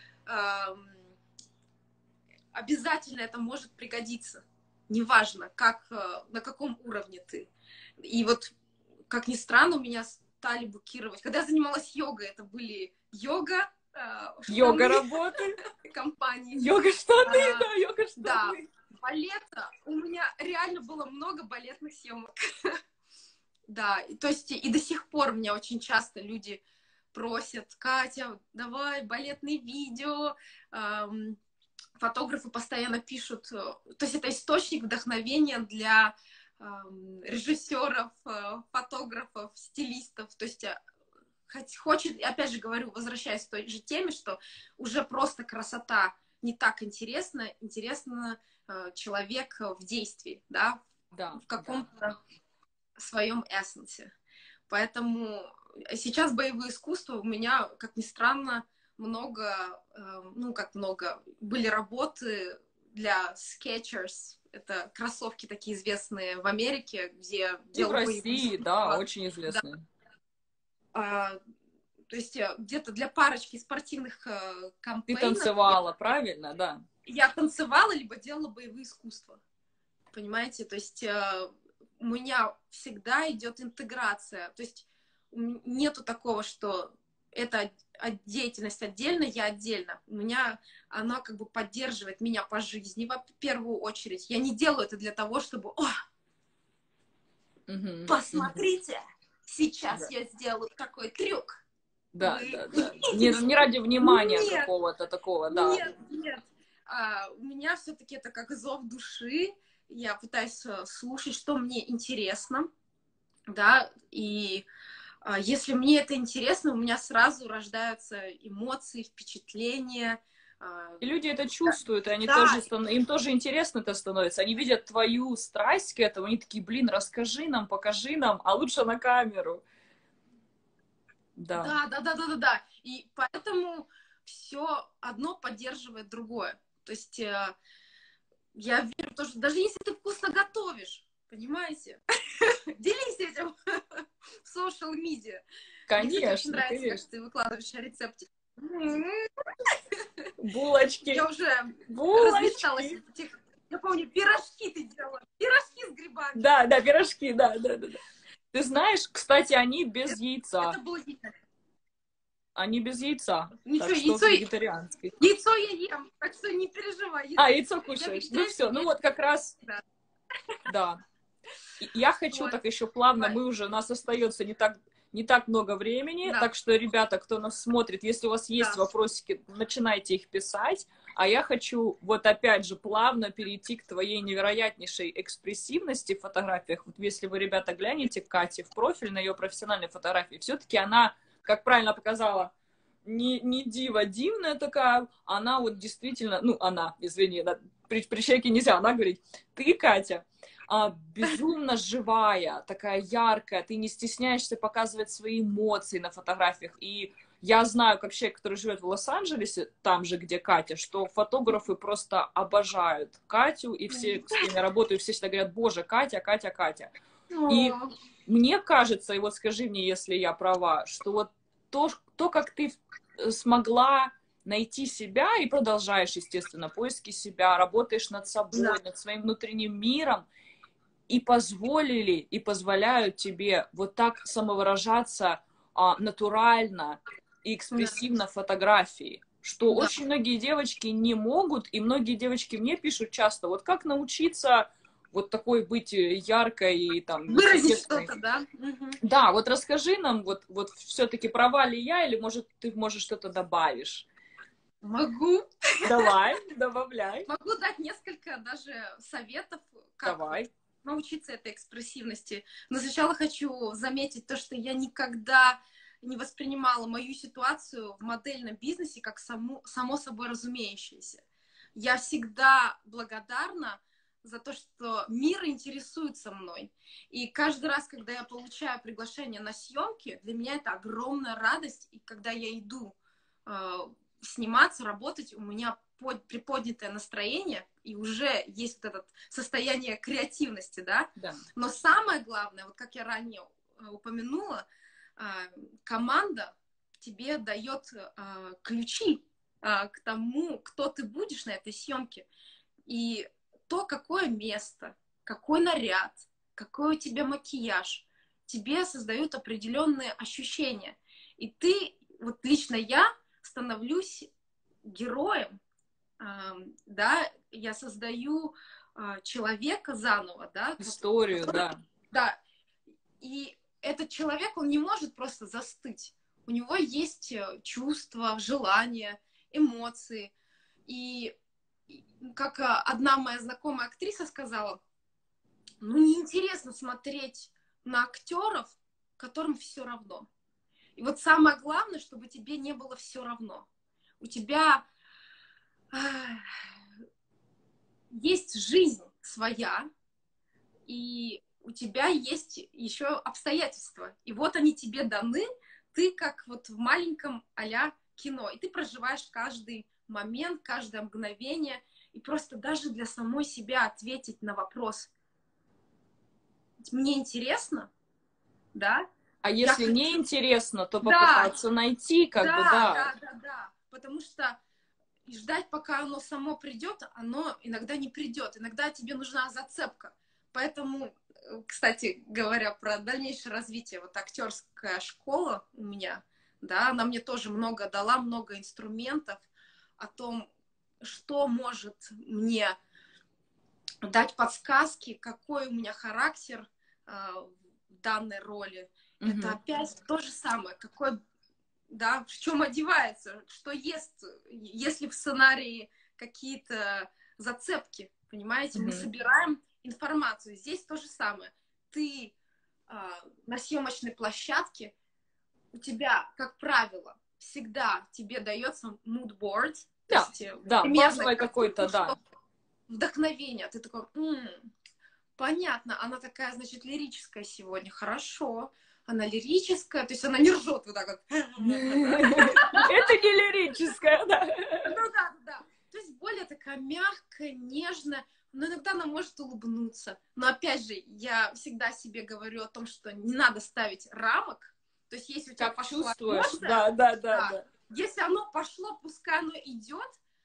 обязательно это может пригодиться. Неважно, на каком уровне ты. И вот, как ни странно, у меня стали букировать. Когда я занималась йогой, это были йога, Йога работы. компании. Йога-штаны, да, йога-штаны. Да, балета. У меня реально было много балетных съемок. Да, то есть и до сих пор меня очень часто люди просят, Катя, давай балетные видео. Фотографы постоянно пишут, то есть это источник вдохновения для режиссеров, фотографов, стилистов. То есть хочет, опять же говорю, возвращаясь к той же теме, что уже просто красота не так интересна, интересно человек в действии, да, в каком-то своем эссенсе. Поэтому сейчас боевые искусства у меня, как ни странно, много, были работы для Skechers, это кроссовки такие известные в Америке, где И в делают боевые России, искусства. да, очень известные. Да. То есть где-то для парочки спортивных кампейнов. Ты танцевала, правильно, да? Я танцевала, либо делала боевые искусства. Понимаете? То есть у меня всегда идет интеграция. То есть нету такого, что эта деятельность отдельно, я отдельно. У меня она как бы поддерживает меня по жизни в первую очередь. Я не делаю это для того, чтобы посмотрите, сейчас я сделаю такой трюк. Да. Не ради внимания какого-то такого, да. Нет. У меня все-таки это как зов души. Я пытаюсь слушать, что мне интересно, да, и если мне это интересно, у меня сразу рождаются эмоции, впечатления, И люди это чувствуют, и они Да, тоже, им тоже интересно это становится. Они видят твою страсть к этому, они такие, блин, расскажи нам, покажи нам, а лучше на камеру. Да. да. И поэтому все одно поддерживает другое. То есть я верю в то, что даже если ты вкусно готовишь, понимаете, делись этим в social media. Мне, кстати, очень Конечно, нравится, как конечно. ты выкладываешь рецепты. Булочки. Я уже размечталась Булочки. этих. Я помню, пирожки ты делала. Пирожки с грибами. Да, да, пирожки, да. Ты знаешь, кстати, они без Это яйца. было дикое. Они без яйца. Ничего, Так что вегетарианский. яйцо я ем, так что не переживай. А, яйцо Я кушаешь. Ну вегетарианец, все, ну вот как раз, да. да. Я хочу Вот. так еще плавно, у нас остается не так много времени, Да, так что, ребята, кто нас смотрит, если у вас есть да. вопросики, начинайте их писать, а я хочу вот опять же плавно перейти к твоей невероятнейшей экспрессивности в фотографиях. Вот если вы, ребята, глянете Кате в профиль на ее профессиональной фотографии, все-таки она, как правильно показала, не дива дивная такая, она вот действительно, ну, она, извини, при человеке нельзя, она говорит, ты, Катя, безумно живая, такая яркая, ты не стесняешься показывать свои эмоции на фотографиях. И я знаю, как человек, который живет в Лос-Анджелесе, там же, где Катя, что фотографы просто обожают Катю, и все, с кем я работаю, все всегда говорят, боже, Катя, Катя, Катя. И О, мне кажется, и вот скажи мне, если я права, что вот то как ты смогла найти себя и продолжаешь, естественно, поиски себя, работаешь над да, собой, над своим внутренним миром, и позволили, и позволяют тебе вот так самовыражаться натурально и да, экспрессивно в фотографии, что да. очень многие девочки не могут, и многие девочки мне пишут часто, вот как научиться вот такой быть яркой и там Выразить интересной. что-то, да? Мгм. Да, вот расскажи нам, вот все-таки права ли я, или может ты, может, что-то добавишь? Могу. Давай, добавляй. Могу дать несколько даже советов, как вот Давай. научиться этой экспрессивности. Но сначала хочу заметить то, что я никогда не воспринимала мою ситуацию в модельном бизнесе как само собой разумеющееся. Я всегда благодарна за то, что мир интересуется мной. И каждый раз, когда я получаю приглашение на съемки, для меня это огромная радость. И когда я иду сниматься, работать, у меня приподнятое настроение, и уже есть вот это состояние креативности, да. Да. Но самое главное, вот как я ранее упомянула, команда тебе дает ключи к тому, кто ты будешь на этой съемке. И то, какое место, какой наряд, какой у тебя макияж, тебе создают определенные ощущения. И ты, вот лично я, становлюсь героем, да, я создаю человека заново, да, Историю, который, да. да, и этот человек, он не может просто застыть. У него есть чувства, желания, эмоции. И как одна моя знакомая актриса сказала, ну, неинтересно смотреть на актеров, которым все равно. И вот самое главное, чтобы тебе не было все равно. У тебя есть жизнь своя, и у тебя есть еще обстоятельства. И вот они тебе даны, ты как вот в маленьком а-ля кино. И ты проживаешь каждый момент, каждое мгновение. И просто даже для самой себя ответить на вопрос, мне интересно, да? А Я если не хочу... интересно, то Да, попытаться найти, как бы, да. да. Потому что и ждать, пока оно само придет, оно иногда не придет. Иногда тебе нужна зацепка. Поэтому, кстати говоря, про дальнейшее развитие, вот актерская школа у меня, да, она мне тоже много дала, много инструментов о том, что может мне дать подсказки, какой у меня характер в данной роли. Это Мгм. опять то же самое, какой, да, в чем одевается, что ест, если в сценарии какие-то зацепки, понимаете, мы Мгм. собираем информацию. Здесь то же самое. Ты на съемочной площадке, у тебя, как правило, всегда тебе дается mood board, То Да, есть да, примерно базовое какое-то, да. вдохновение. Ты такой, понятно, она такая, значит, лирическая сегодня, хорошо. Она лирическая, то есть она не ржет вот так вот. Это не лирическое, да. Ну да, да. То есть более такая мягкая, нежная, но иногда она может улыбнуться. Но опять же, я всегда себе говорю о том, что не надо ставить рамок. То есть если у тебя Как пошла чувствуешь, эмоция, да. если оно пошло, пускай оно идет.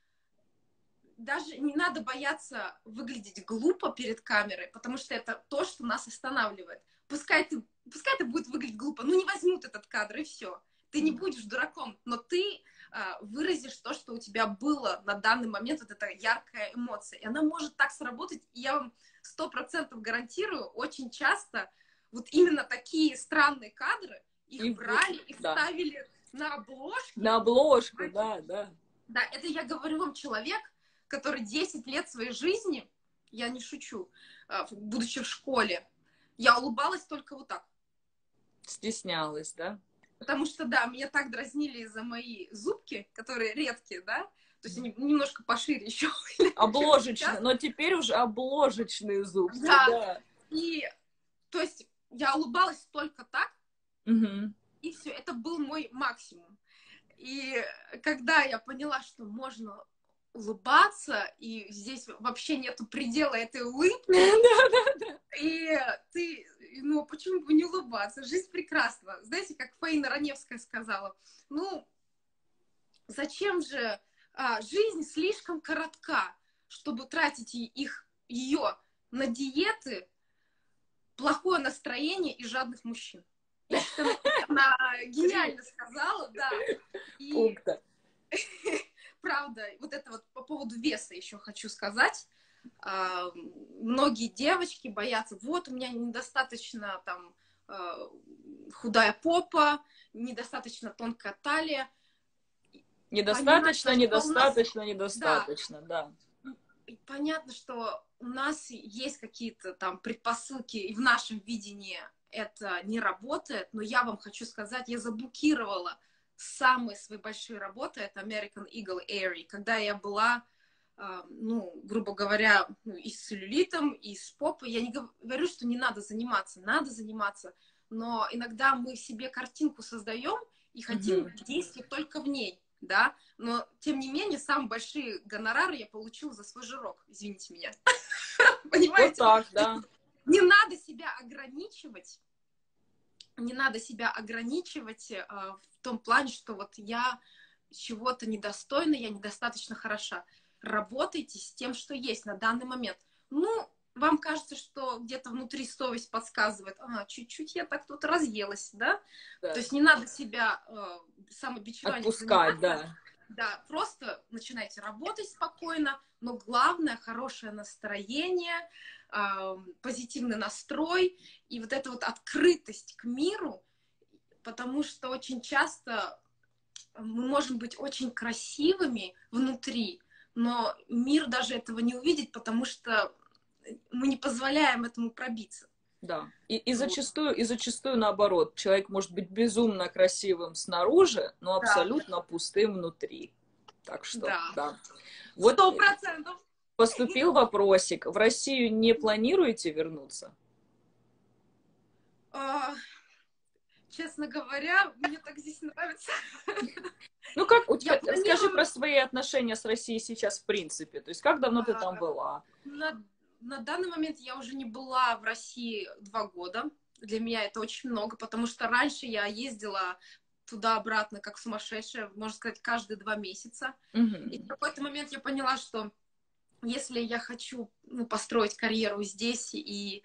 Даже не надо бояться выглядеть глупо перед камерой, потому что это то, что нас останавливает. Пускай это будет выглядеть глупо, ну не возьмут этот кадр, и все. Ты не будешь дураком, но ты выразишь то, что у тебя было на данный момент, вот эта яркая эмоция. И она может так сработать, и я вам 100% гарантирую, очень часто вот именно такие странные кадры, их брали, их ставили на обложки. На обложку, да. Да, это я говорю вам человек, который 10 лет своей жизни, я не шучу, будучи в школе, я улыбалась только вот так. Стеснялась, да? Потому что, да, меня так дразнили за мои зубки, которые редкие, да, то есть они немножко пошире еще. Обложечные, но теперь уже обложечные зубки, да. И, то есть, я улыбалась только так, и все, это был мой максимум. И когда я поняла, что можно улыбаться, и здесь вообще нету предела этой улыбки, и ты, ну, почему бы не улыбаться? Жизнь прекрасна. Знаете, как Фаина Раневская сказала, ну, зачем же жизнь слишком коротка, чтобы тратить ее на диеты, плохое настроение и жадных мужчин. Я считаю, она гениально сказала, да. И правда, вот это вот по поводу веса еще хочу сказать. Многие девочки боятся, вот у меня недостаточно там худая попа, недостаточно тонкая талия. Недостаточно, да. И понятно, что у нас есть какие-то там предпосылки, и в нашем видении это не работает, но я вам хочу сказать, я заблокировала самые свои большие работы, это American Eagle Airy, когда я была, ну, грубо говоря, и с целлюлитом, и с попой. Я не говорю, что не надо заниматься, но иногда мы себе картинку создаем и хотим действовать только в ней, да, но, тем не менее, самые большие гонорары я получила за свой жирок, извините меня. Понимаете? Вот так, да. Не надо себя ограничивать, в том плане, что вот я чего-то недостойна, я недостаточно хороша. Работайте с тем, что есть на данный момент. Ну, вам кажется, что где-то внутри совесть подсказывает, чуть-чуть я так тут разъелась, да? То есть не надо себя самобичеванием отпускать, заниматься. Да, просто начинайте работать спокойно, но главное — хорошее настроение, позитивный настрой и вот эта вот открытость к миру, потому что очень часто мы можем быть очень красивыми внутри, но мир даже этого не увидит, потому что мы не позволяем этому пробиться. Да. И зачастую наоборот. Человек может быть безумно красивым снаружи, но абсолютно пустым внутри. Так что, да. Вот 100%. Поступил вопросик. В Россию не планируете вернуться? Честно говоря, мне так здесь нравится. Ну как, скажи про свои отношения с Россией сейчас в принципе. То есть как давно ты там была? На данный момент я уже не была в России 2 года. Для меня это очень много, потому что раньше я ездила туда-обратно как сумасшедшая, можно сказать, каждые 2 месяца. И в какой-то момент я поняла, что если я хочу построить карьеру здесь и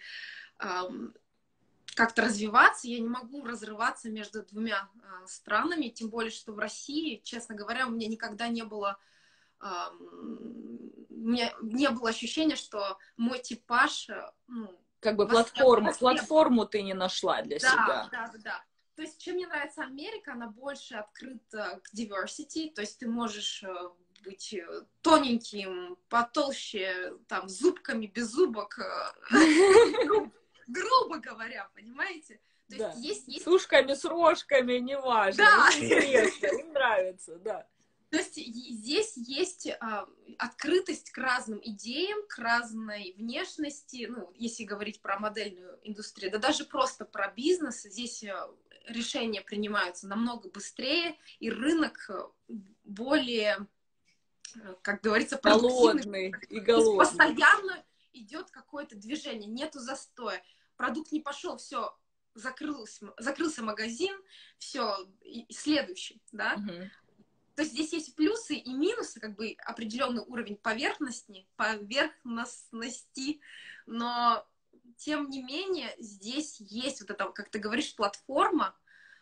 как-то развиваться, я не могу разрываться между 2 странами, тем более, что в России, честно говоря, у меня никогда не было ощущения, что мой типаж... как бы платформу ты не нашла для себя. Да. То есть, чем мне нравится Америка, она больше открыта к diversity, то есть ты можешь быть тоненьким, потолще, там, зубками, без зубок, грубо говоря, понимаете? То есть, есть... С ушками, с рожками, неважно. Да. Им интересно, им нравится, да. То есть здесь есть открытость к разным идеям, к разной внешности, ну, если говорить про модельную индустрию, да даже просто про бизнес, здесь решения принимаются намного быстрее, и рынок более, как говорится, продуктивный. Голодный и То есть голодный. постоянно идет какое-то движение, нету застоя. Продукт не пошел, все, закрылся магазин, все, следующий, да. Мгм. То есть здесь есть плюсы и минусы, как бы определенный уровень поверхностности, но тем не менее здесь есть вот это, как ты говоришь, платформа,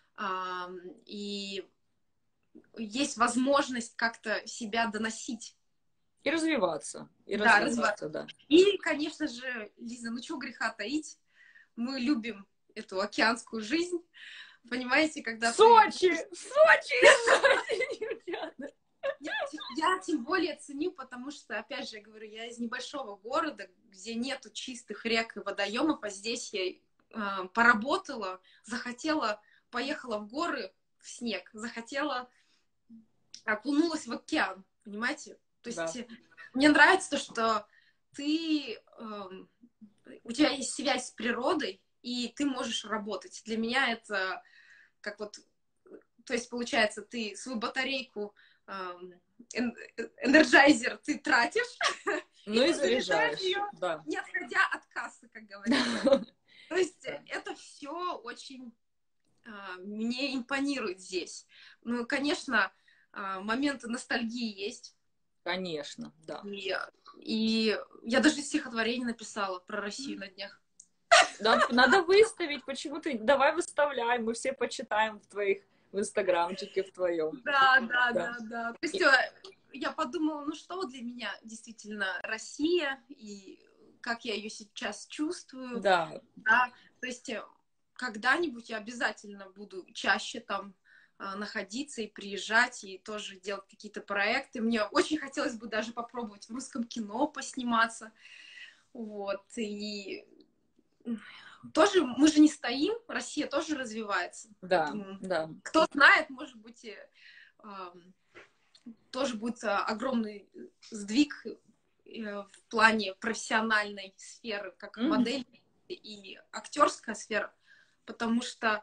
и есть возможность как-то себя доносить. И развиваться. И Да, развиваться, да. И, конечно же, Лиза, ну чего греха таить, мы любим эту океанскую жизнь. Понимаете, когда Сочи! Сочи! Езжайте! Я тем более ценю, потому что, опять же, я говорю, я из небольшого города, где нету чистых рек и водоемов, а здесь я поработала, захотела, поехала в горы, в снег, захотела, окунулась в океан, понимаете? То есть Да. мне нравится то, что ты, у тебя есть связь с природой, и ты можешь работать. Для меня это как вот, то есть получается, ты свою батарейку, энерджайзер ты тратишь, Ну и заряжаешь заряжаешь, ее, да. не отходя от кассы, как говорится. То есть это все очень мне импонирует здесь. Ну, конечно, моменты ностальгии есть. Конечно, да. И я даже стихотворение написала про Россию на днях. Да, надо выставить, почему ты... Давай выставляй, мы все почитаем в инстаграмчике в твоем. Да. То есть я подумала, ну что для меня действительно Россия, и как я ее сейчас чувствую. Да. Да? То есть когда-нибудь я обязательно буду чаще там находиться и приезжать, и тоже делать какие-то проекты. Мне очень хотелось бы даже попробовать в русском кино посниматься. Вот. И тоже мы же не стоим, Россия тоже развивается. Да, Поэтому, да. кто знает, может быть, тоже будет огромный сдвиг в плане профессиональной сферы, как модель и актерская сфера, потому что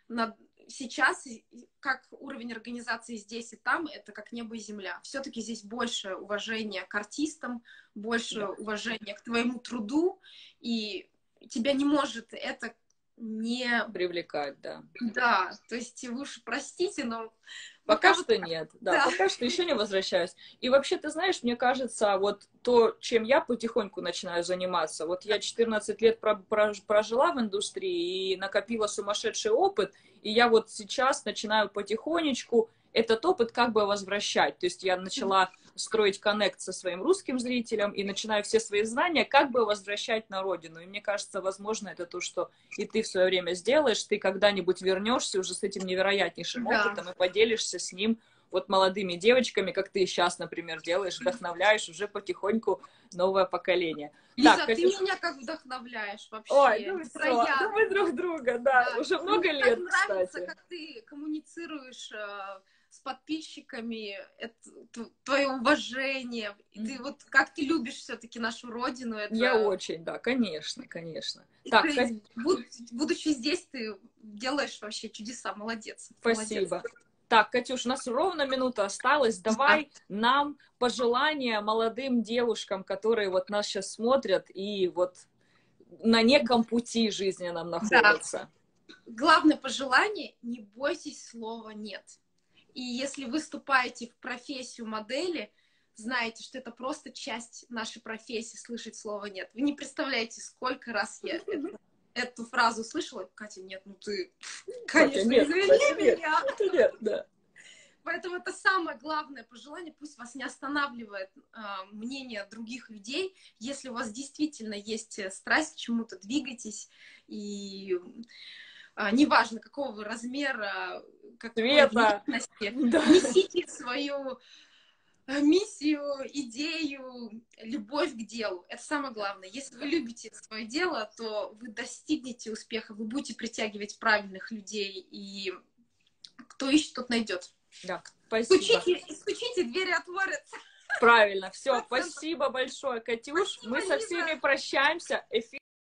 сейчас как уровень организации здесь и там, это как небо и земля. Все-таки здесь больше уважения к артистам, больше уважения к твоему труду, и тебя не может это не привлекать, да. Да, то есть вы уж простите, но Пока что нет, да, пока что еще не возвращаюсь. И вообще, ты знаешь, мне кажется, вот то, чем я потихоньку начинаю заниматься, вот я 14 лет прожила в индустрии и накопила сумасшедший опыт, и я вот сейчас начинаю потихонечку этот опыт как бы возвращать. То есть я начала строить коннект со своим русским зрителем и начинаю все свои знания как бы возвращать на родину. И мне кажется, возможно, это то, что и ты в свое время сделаешь, ты когда-нибудь вернешься уже с этим невероятнейшим опытом и поделишься с ним вот молодыми девочками, как ты сейчас, например, делаешь, вдохновляешь уже потихоньку новое поколение. Лиза, так, ты Катюш... меня как вдохновляешь вообще. Ой, ну все, ну мы друг друга, да, уже много лет, мне нравится, кстати. как ты коммуницируешь с подписчиками, это, твое уважение, ты вот как ты любишь все-таки нашу родину. Это... Я очень, да, конечно. Так, ты, будучи здесь, ты делаешь вообще чудеса, молодец. Спасибо. Молодец. Так, Катюш, у нас ровно минута осталась. Давай нам пожелания молодым девушкам, которые вот нас сейчас смотрят и вот на неком пути жизненном находятся. Да. Главное пожелание — не бойтесь слова «нет». И если вы вступаете в профессию модели, знаете, что это просто часть нашей профессии — слышать слово «нет». Вы не представляете, сколько раз я эту фразу слышала. Катя, нет, ну ты, конечно, нет, извини меня. Нет, да. Поэтому это самое главное пожелание. Пусть вас не останавливает мнение других людей. Если у вас действительно есть страсть к чему-то, двигайтесь. И неважно, какого вы размера, какой внешности, несите свою миссию, идею, любовь к делу. Это самое главное. Если вы любите свое дело, то вы достигнете успеха, вы будете притягивать правильных людей, и кто ищет, тот найдет. Да. Спасибо. Стучите, двери отворятся. Правильно, все, 100%. спасибо большое, Катюш. Мы со Спасибо, всеми Лиза. прощаемся. Эфир